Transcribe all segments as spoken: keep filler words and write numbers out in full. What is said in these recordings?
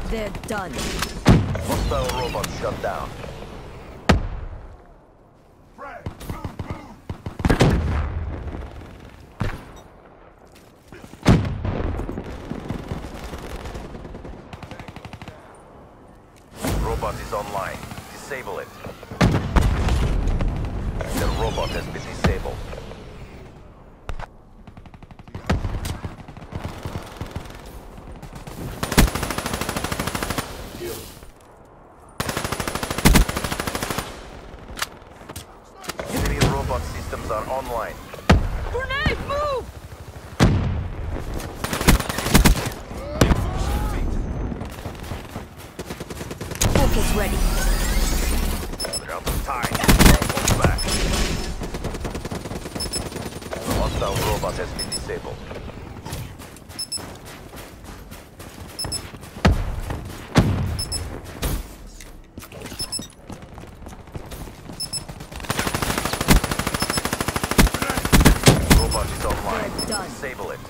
They're done. Hostile robot shut down. Robot is online. Disable it. The robot has been disabled. Enemy robot systems are online. Grenade, move! Focus ready. We're out of time. Fall back. The hostile robot has been disabled. Robot is online. They're done. Disable it.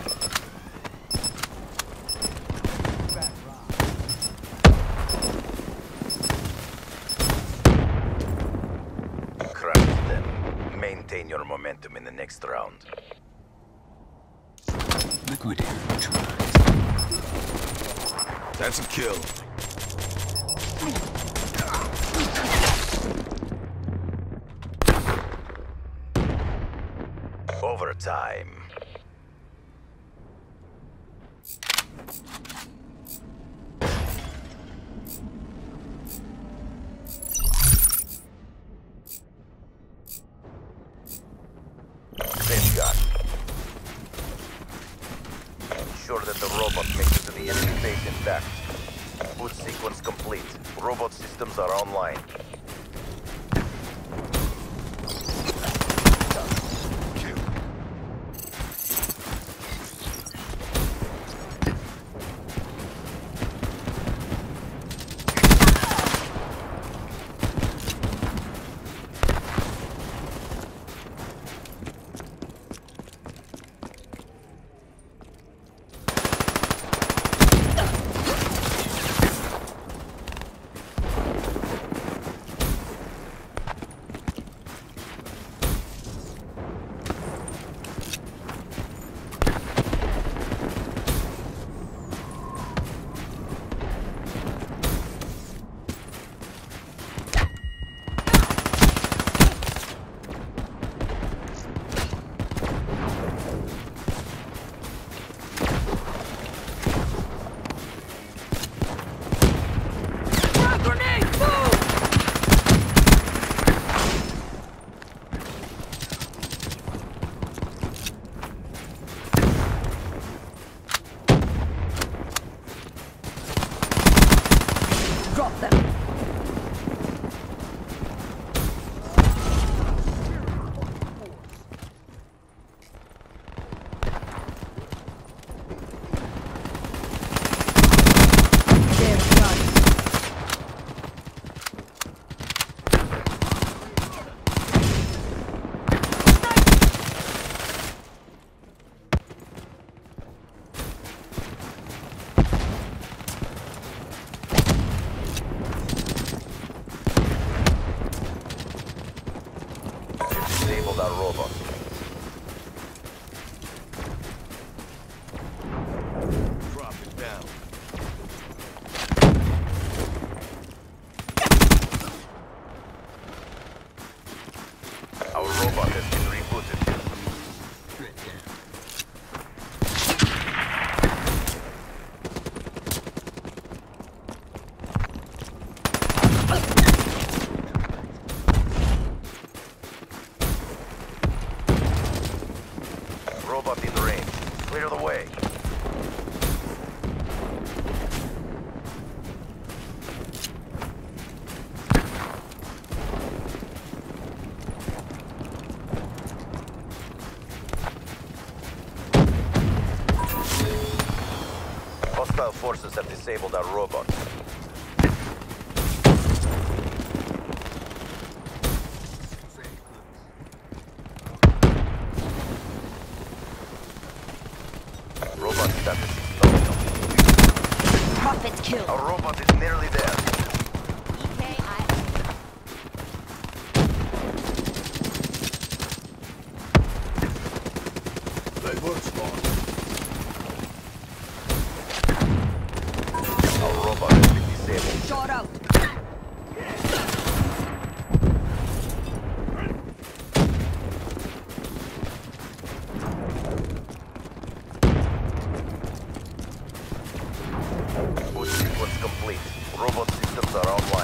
Crash them. Maintain your momentum in the next round. Liquidator neutralized. That's a kill. Overtime. Safe shot. Ensure that the robot makes it to the enemy base intact. Boot sequence complete. Robot systems are online. Drop them. They're done. Disable that robot. Drop it down. Our robot has been rebooted. Threat down. Robot in range. Clear the way. Hostile forces have disabled our robot. Robot status is nominal. Got Prophet's kill. A robot is nearly there. E K I. They were smart. A robot has been disabled. Shot out. Boot sequence complete. Robot systems are online.